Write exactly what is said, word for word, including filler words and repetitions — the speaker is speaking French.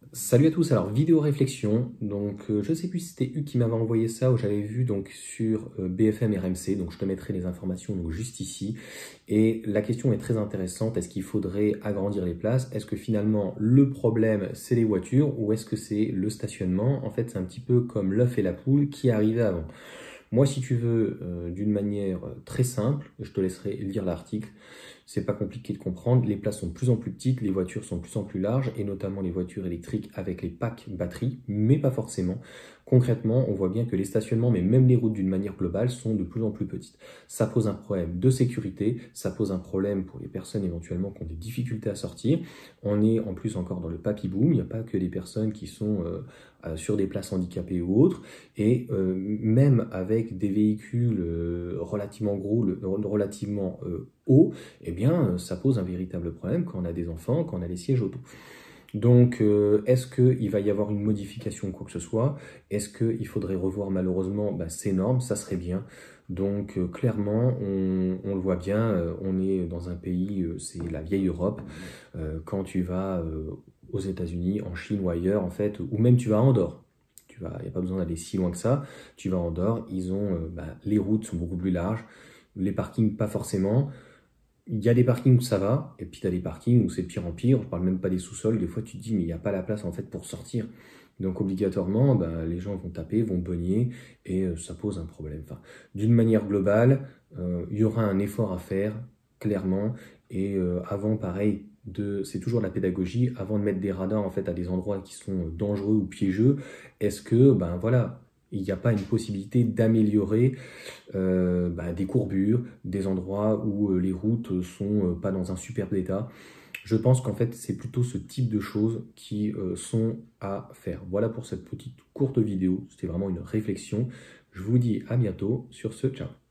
Salut à tous, alors vidéo réflexion, donc euh, je sais plus si c'était U qui m'avait envoyé ça ou j'avais vu donc sur euh, B F M R M C, donc je te mettrai les informations donc juste ici. Et la question est très intéressante, est-ce qu'il faudrait agrandir les places? Est-ce que finalement le problème c'est les voitures ou est-ce que c'est le stationnement? En fait c'est un petit peu comme l'œuf et la poule qui arrivait avant. Moi, si tu veux, euh, d'une manière très simple, je te laisserai lire l'article, c'est pas compliqué de comprendre, les places sont de plus en plus petites, les voitures sont de plus en plus larges, et notamment les voitures électriques avec les packs batteries, mais pas forcément. Concrètement, on voit bien que les stationnements, mais même les routes d'une manière globale, sont de plus en plus petites. Ça pose un problème de sécurité, ça pose un problème pour les personnes éventuellement qui ont des difficultés à sortir. On est en plus encore dans le papy boom, il n'y a pas que des personnes qui sont euh, euh, sur des places handicapées ou autres, et euh, même avec des véhicules euh, relativement gros, le, relativement euh, hauts, eh bien, ça pose un véritable problème quand on a des enfants, quand on a des sièges auto. Donc, euh, est-ce qu'il va y avoir une modification ou quoi que ce soit? Est-ce qu'il faudrait revoir malheureusement bah, ces normes? Ça serait bien. Donc, euh, clairement, on, on le voit bien, euh, on est dans un pays, euh, c'est la vieille Europe. Euh, quand tu vas euh, aux États-Unis, en Chine ou ailleurs, en fait, ou même tu vas à Andorre. Tu vas, il n'y a pas besoin d'aller si loin que ça. Tu vas à Andorre, ils ont, euh, bah, les routes sont beaucoup plus larges, les parkings pas forcément. Il y a des parkings où ça va, et puis tu as des parkings où c'est de pire en pire. Je parle même pas des sous-sols. Des fois, tu te dis, mais il n'y a pas la place en fait pour sortir. Donc, obligatoirement, ben, les gens vont taper, vont beugner, et euh, ça pose un problème. Enfin, d'une manière globale, euh, il y aura un effort à faire, clairement. Et euh, avant, pareil, de, c'est toujours la pédagogie. Avant de mettre des radars en fait à des endroits qui sont dangereux ou piégeux, est-ce que, ben voilà, il n'y a pas une possibilité d'améliorer euh, bah, des courbures, des endroits où euh, les routes sont euh, pas dans un superbe état. Je pense qu'en fait, c'est plutôt ce type de choses qui euh, sont à faire. Voilà pour cette petite courte vidéo. C'était vraiment une réflexion. Je vous dis à bientôt sur ce. Ciao.